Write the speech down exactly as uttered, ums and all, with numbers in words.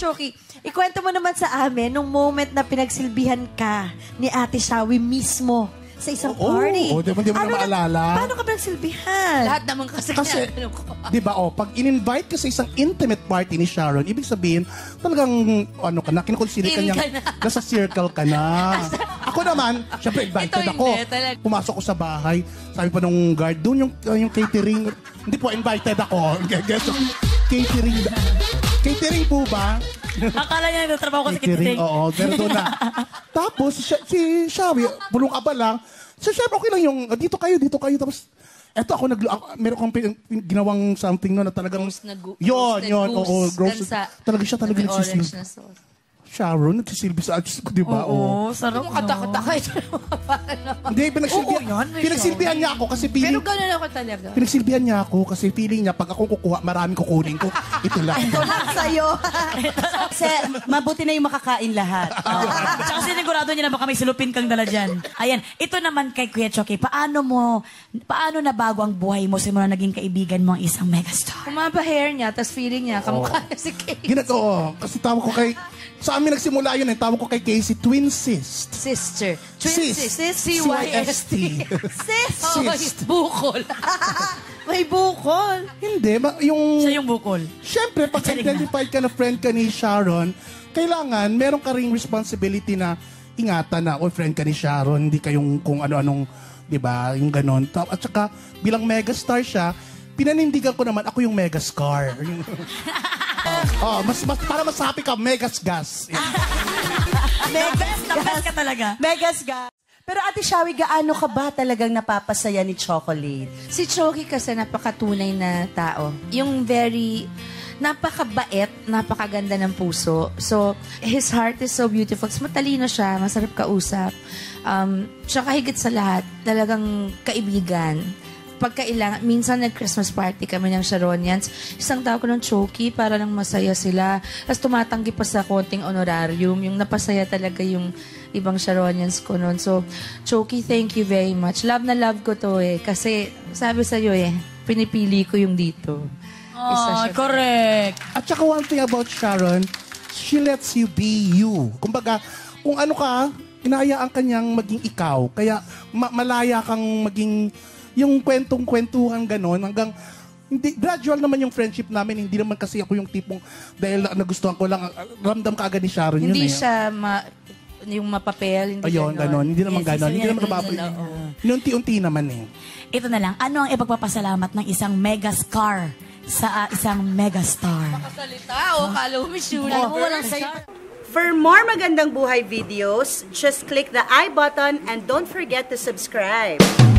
Choki, ikwento mo naman sa amin nung moment na pinagsilbihan ka ni Ate Shawi mismo sa isang oh, party. Oo, oh, di ba na maalala? Paano ka pinagsilbihan? Lahat naman kasi, kasi di ba, oh, pag in-invite ka sa isang intimate party ni Sharon, ibig sabihin, talagang, ano ka na, kinoconsider ka niyang, nasa circle ka na. Ako naman, syempre, invited ako. Pumasok ko sa bahay, sabi pa nung guard, doon yung, uh, yung catering, hindi po, invited ako. Guess, catering, catering po ba? Akala niya nagtatrabaho ko sa catering. Oo, pero doon na. Tapos, si, si Shawi, bulong ka ba lang, so, syempre, okay lang yung, dito kayo, dito kayo, tapos, eto ako, nag, ako, meron kong ginawang something no, na talagang, yun, yun, oo, gross. Talaga siya, talaga nagsisilbi. Sharon, nagsisilbi sa ads ko, di ba? Oo, sarap, no? Katakataka ito. Hindi, pinagsilbihan, pinagsilbihan niya ako kasi feeling, pero gano'n ako talaga. Pinagsilbihan niya ako kasi feeling niya, pag akong kukuha, maraming kukunin ko. Ito lang. Ito lang sa'yo. Kasi mabuti na yung makakain lahat. Oh. Tsaka sinigurado niya na baka may silupin kang dala dyan. Ayan, ito naman kay Kuya Choki, paano mo, paano nabago ang buhay mo simula naging kaibigan mo ang isang megastar? Kumaba hair niya, tapos feeling niya, kamukha niya si Casey. Ginagawa, kasi tawag ko kay, sa amin nagsimula yun eh, tawag ko kay Casey, twin sis. Sister. Twin Sis. sis. C Y S T. Sis. Sis. Bukol. May bukol. Hindi, ma- yung... Siya yung bukol. Siyempre, pag identified ka na friend ka ni Sharon, kailangan, meron ka ring responsibility na ingatan na, o friend ka ni Sharon, hindi kayong kung ano-anong, di ba, yung ganon. At saka, bilang megastar siya, pinanindigan ko naman, ako yung megascar. Oh, mas, mas, para mas happy ka, megas gas. Megas, na best ka talaga. Megas gas. Pero Ate Shawi, gaano ka ba talagang napapasaya ni Chokoleit? Si Choki kasi napakatunay na tao. Yung very, napakabait, napakaganda ng puso. So, his heart is so beautiful. Mas matalino siya, masarap kausap. Um, tsaka higit sa lahat, talagang kaibigan. Pagkailangan, minsan nag-Christmas party kami ng Sharonians. Isang tao ko ng Choki para lang masaya sila. Tapos tumatanggi pa sa konting honorarium. Yung napasaya talaga yung ibang Sharonians ko noon. So, Choki, thank you very much. Love na love ko to eh. Kasi, sabi sa'yo eh, pinipili ko yung dito. Oh, correct. At saka one thing about Sharon, she lets you be you. Kumbaga, kung ano ka, inahayaan ka niyang maging ikaw. Kaya, ma- malaya kang maging yung kwentong-kwentuhan ganon hanggang hindi gradual naman yung friendship namin, hindi naman kasi ako yung tipong dahil nagustuhan ko lang ramdam ka agad ni Sharon yun. Hindi eh. siya ma, yung mapapel, hindi ayun, ganon. Hindi naman yes, ganon. yes, Hindi naman nababoy. Inunti-unti naman eh. Ito na lang, ano ang ipagpapasalamat ng isang megastar sa uh, isang megastar? Makasalita o kala mo misura. Walang sayo. For more Magandang Buhay videos, just click the I button and don't forget to subscribe.